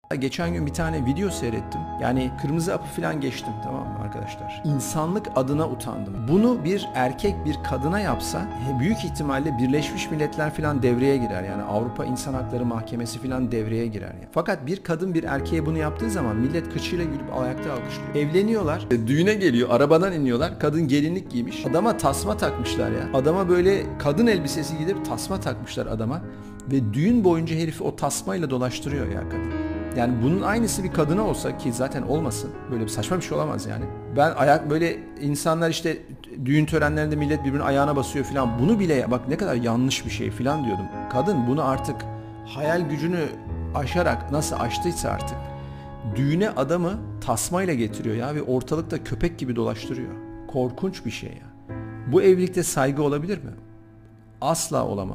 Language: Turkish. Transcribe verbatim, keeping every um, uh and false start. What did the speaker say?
Geçen gün bir tane video seyrettim. Yani kırmızı apı falan geçtim, tamam mı arkadaşlar? İnsanlık adına utandım. Bunu bir erkek bir kadına yapsa büyük ihtimalle Birleşmiş Milletler falan devreye girer. Yani Avrupa İnsan Hakları Mahkemesi falan devreye girer. Yani. Fakat bir kadın bir erkeğe bunu yaptığı zaman millet kıçıyla gülüp ayakta alkışlıyor. Evleniyorlar, düğüne geliyor, arabadan iniyorlar. Kadın gelinlik giymiş. Adama tasma takmışlar ya. Adama böyle kadın elbisesi giyip tasma takmışlar adama. Ve düğün boyunca herifi o tasmayla dolaştırıyor ya kadın. Yani bunun aynısı bir kadına olsa, ki zaten olmasın, böyle bir saçma bir şey olamaz yani. Ben ayak böyle insanlar işte düğün törenlerinde millet birbirinin ayağına basıyor filan, bunu bile bak ne kadar yanlış bir şey filan diyordum. Kadın bunu artık hayal gücünü aşarak nasıl aştıysa artık düğüne adamı tasmayla getiriyor ya ve ortalıkta köpek gibi dolaştırıyor. Korkunç bir şey ya. Bu evlilikte saygı olabilir mi? Asla olamaz.